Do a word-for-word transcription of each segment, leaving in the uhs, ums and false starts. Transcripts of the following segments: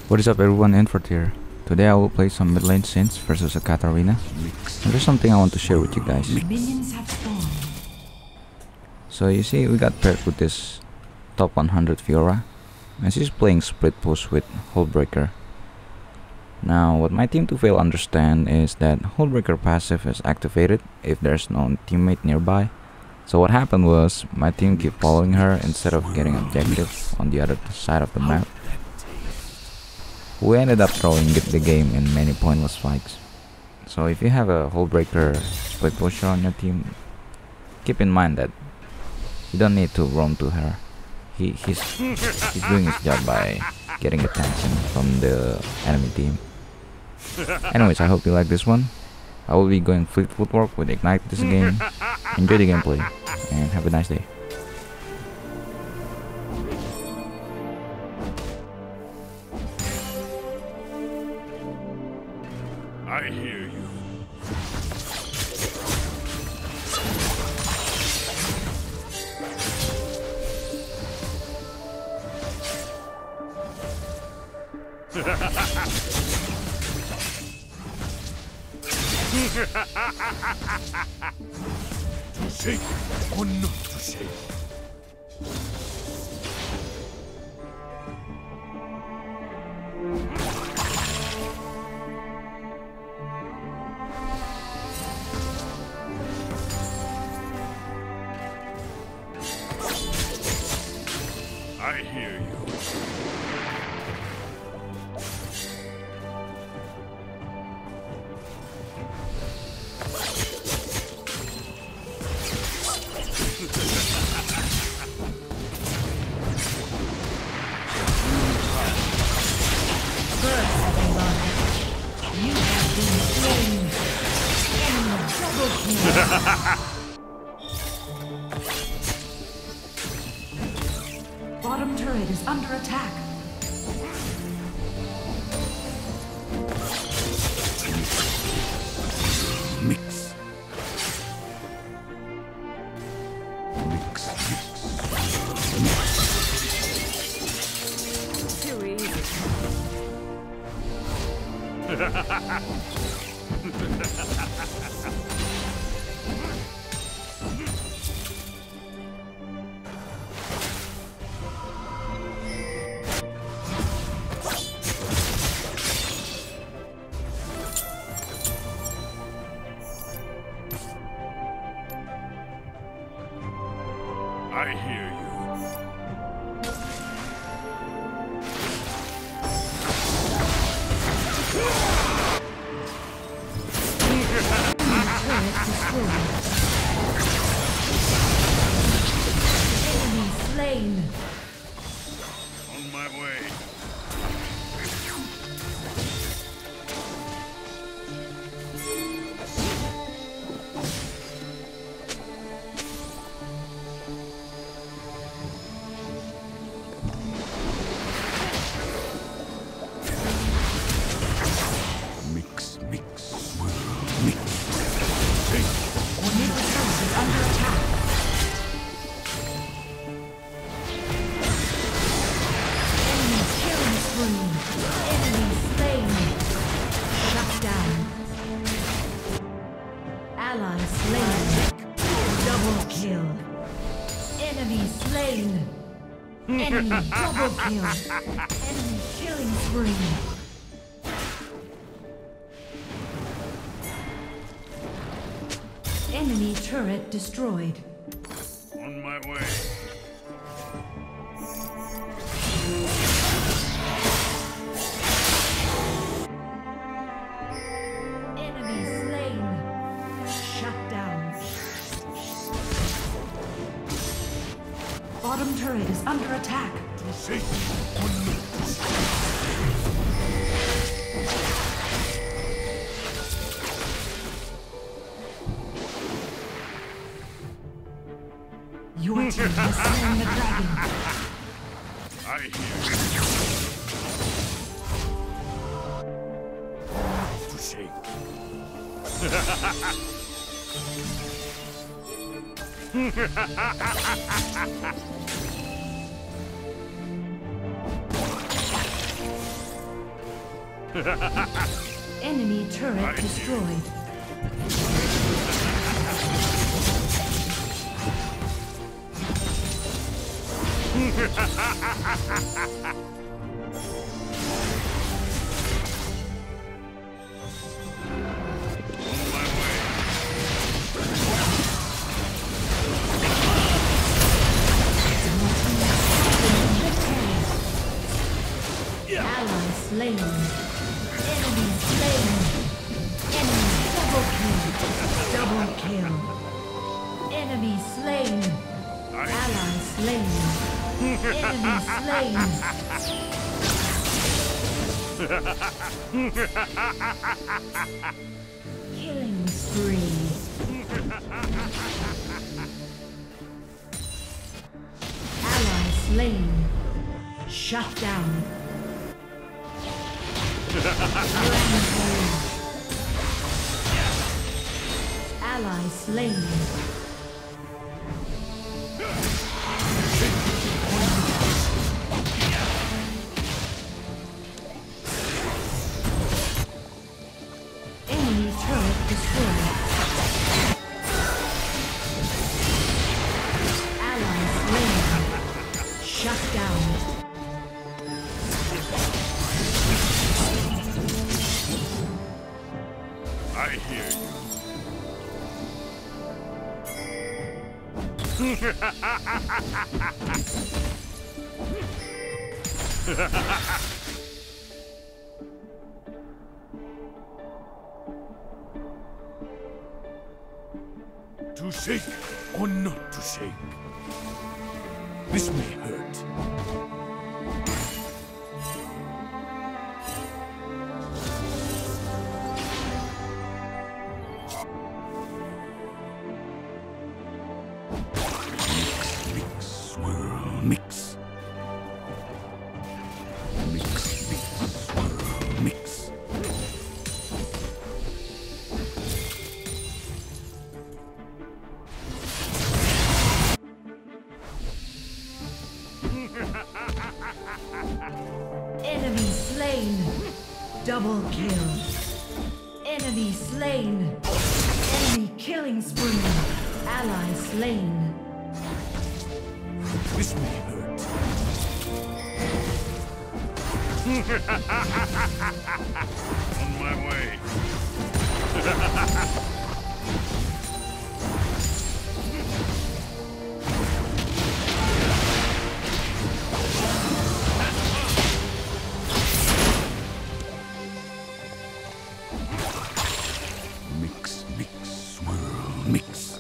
What is up everyone, Infort here. Today I will play some Midlane Sins versus a Katarina. And there's something I want to share with you guys. So you see, we got paired with this top one hundred Fiora, and she's playing split push with Hullbreaker. Now what my team to fail understand is that Hullbreaker passive is activated if there's no teammate nearby. So what happened was, my team kept following her instead of getting objective on the other side of the map. We ended up throwing the game in many pointless fights. So if you have a Hullbreaker split pusher on your team, keep in mind that you don't need to roam to her. He, he's, he's doing his job by getting attention from the enemy team. Anyways, I hope you like this one. I will be going fleet footwork with Ignite this game. Enjoy the gameplay and have a nice day. I hear you. To shake or not to shake. I hear you. Bottom turret is under attack. Mix. Mix, mix. Too easy. I hear you. Enemy slain. On my way. Mix, mix, mix. Ally slain. Double kill. Enemy slain. Enemy double kill. Enemy killing spree. Enemy turret destroyed. On my way. Enemy slain. Shut down. Bottom turret is under attack. To shake or not to shake. Your team has slain the dragon. I hear you. To shake. Enemy turret destroyed. Ally slain. Enemy slain. Enemy double kill. Double kill. Enemy slain. Ally slain. Enemy slain. Killing spree. Ally slain. Shut down. Rampage. Ally slain. Enemy turret destroyed. Ally slain. Shut down. I hear you. To shake or not to shake? This may hurt. Mix. Mix, mix, swirl, mix. Enemy slain. Double kill. Enemy slain. Enemy killing spree. Ally slain. This may hurt. On my way. Mix, mix, swirl, mix.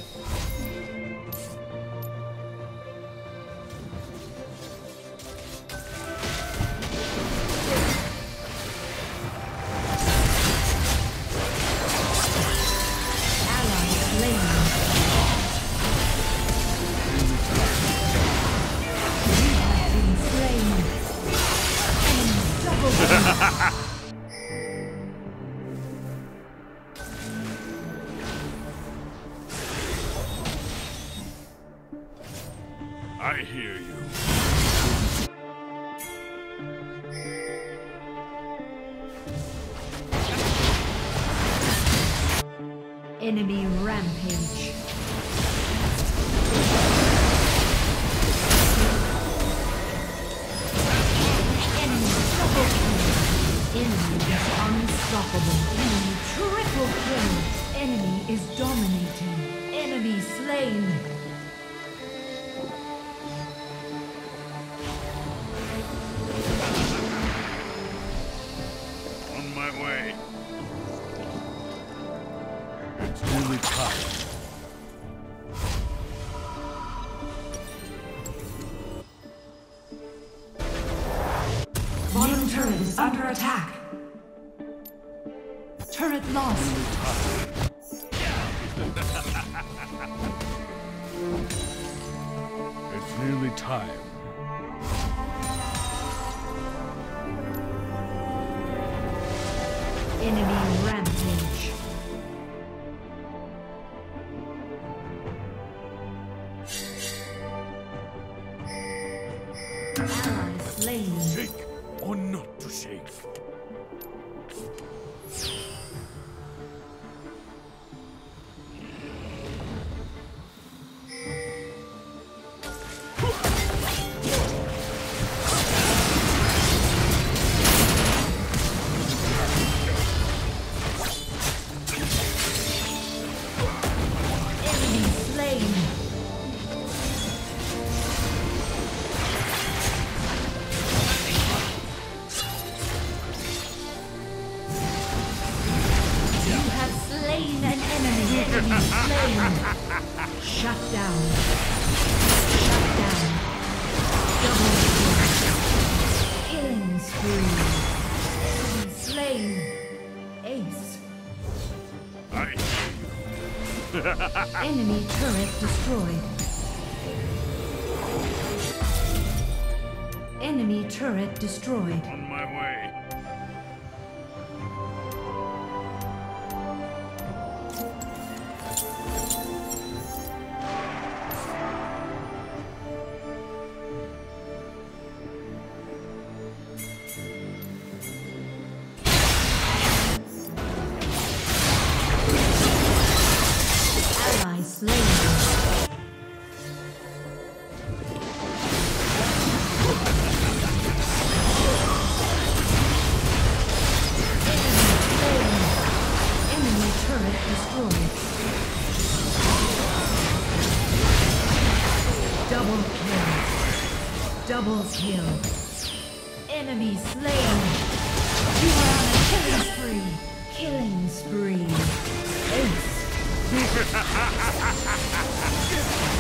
I hear you. Enemy rampage. Enemy double kill. Enemy is unstoppable. Enemy triple kill. Enemy is dominating. Enemy slain. On my way. It's nearly time. Bottom turret is under attack. Turret lost. It's nearly time. Enemy rampage. Ally slain. Shake or not to shake? Shut down. Shut down. Double kill. Killing spree. Enemy slain. Ace. Enemy turret destroyed. Enemy turret destroyed. On my way. Double kill. Enemy slain. You are on a killing spree. Killing spree. Ace.